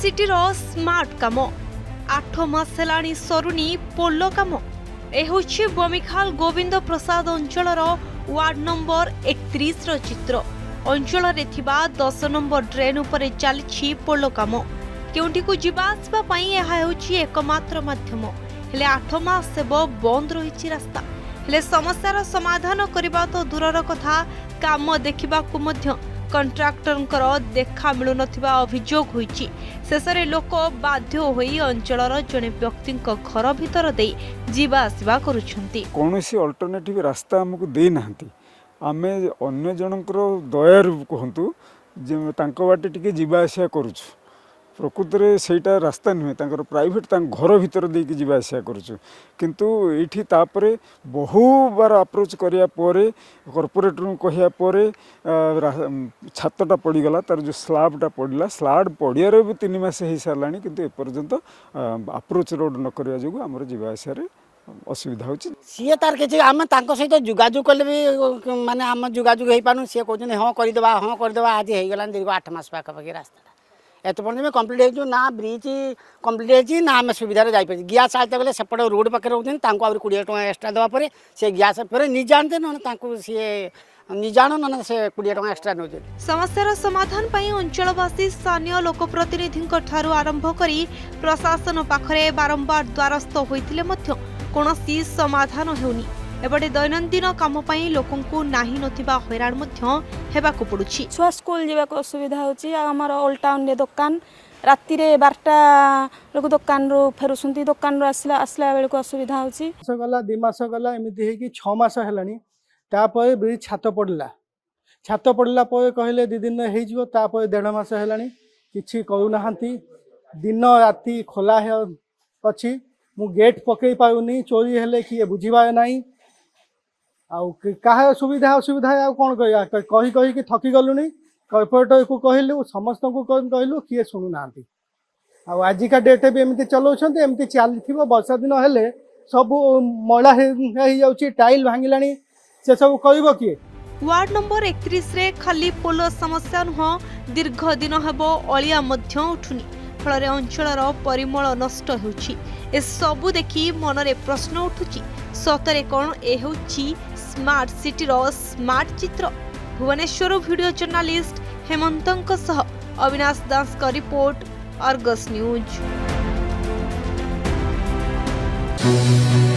City रो smart काम 8 मास हेलाणी सरुनी पोलो काम ए बमिखाल गोविंद प्रसाद अंचल वार्ड नंबर 31 रो चित्र अंचल रे थिबा 10 नंबर ड्रेन उपरे चली पोलो काम केउंठी को जीवा आसबा पई एहा हेउची एकमात्र माध्यम हेले 8 मास सेब बंद रही रास्ता हेले समस्यार समाधान करबा तो दूरर कथा काम देखिबा को मध्य कंट्राक्टर देखा मिलु नथिबा अभियोग होईची शेषरे लोक बाध्य होई अंचलर जने व्यक्ति घर भीतर दे जीवा आसवा करूछंती कोनोसी अल्टरनेटिव रास्ता हमकु दे नाहंती आमे अन्य जनकर दयार कहंतु जे तांको बाटे टिके जीवा आसिया करूछु प्रकृत में सहीटा रास्ता नुहे प्राइवेट घर भीतर देकी जीवा आसिया करूछु किंतु एठी तापरे बहु बार अप्रोच करिया परे कॉर्पोरेटर कहिया परे छातटा पड़गला तार जो स्लाबटा पड़ला स्लाब पड़ियार भी 3 मास हो सारानी किंतु एपर्यंत अप्रोच रोड न करिया जो आमर जीवा आसिया असुविधा हो सी तार कि आम सहित जोगाजोग कले भी माने आम जोगाजोग हो पानु सी कहते हाँ करदे आज होगला दीर्घ 8 मास पाखापाखि रास्ता एत पर्यटन कम्प्लीट हो ना ब्रिज कम्प्लीट हो ना आम सुविधा जापर गैस चाहते गले सेपट रोड पाखे रोचे 20 टଙ୍କା एक्सट्रा देवापर से गैस फिर नहीं जानते ना सी नहीं जान ना से 20 टଙ୍କା एक्सट्रा नौ समस्यार समाधान पाई अंचलवासी स्थानीय लोकप्रतिनिधि आरंभ करी प्रशासन पाखरे बारंबार द्वारस्थ होइतिले मध्य कोनोसी समाधान हेउनी एबडे दैनंदिन काम पाई लोकंकु नाही नथिबा हैरान मध्य हेबाकु पडुछि छुआ स्कूल जीवाक असुविधा होछि हमर ओल्ड टाउन रे दुकान राति रे 12टा लोक दुकान रो फेरुसंती दुकान रो आसला बेल को असुविधा होछि गला 2 मास गला एमिति हे कि 6 मास हेलानी तापर ब्रिज छात पड़ला पर कहले 2 दिन हे जिवो तापर 1.5 मास हेलानी किछि करू नाहंती दिन राति खोला है अछि मु गेट पकई पाउनी चोरी हेले कि बुझिबा नाही क्या सुविधा असुविधा कौन कही कही थकी गलुनी कॉर्पोरेटर को कहलु समस्त को कहलु किए शुणु ना आजिका डेट भी एमती चलाउछन्ते एमती चली वर्षा दिन हेले सब मैला हो टाइल भांगिलानी से सब कहबो किए वार्ड नंबर 31 रे खाली पोलो समस्या नुह दीर्घ दिन हेबो अलिया मध्य उठुनी फल अंचलर परिमल नष्ट होउछि ए सबु देखि मनरे प्रश्न उठुछि सतरे कोन ए होउछि स्मार्ट सिटी रो स्मार्ट चित्र भुवनेश्वर वीडियो जर्नलिस्ट हेमंतंक सह अविनाश दास का रिपोर्ट अर्गस न्यूज।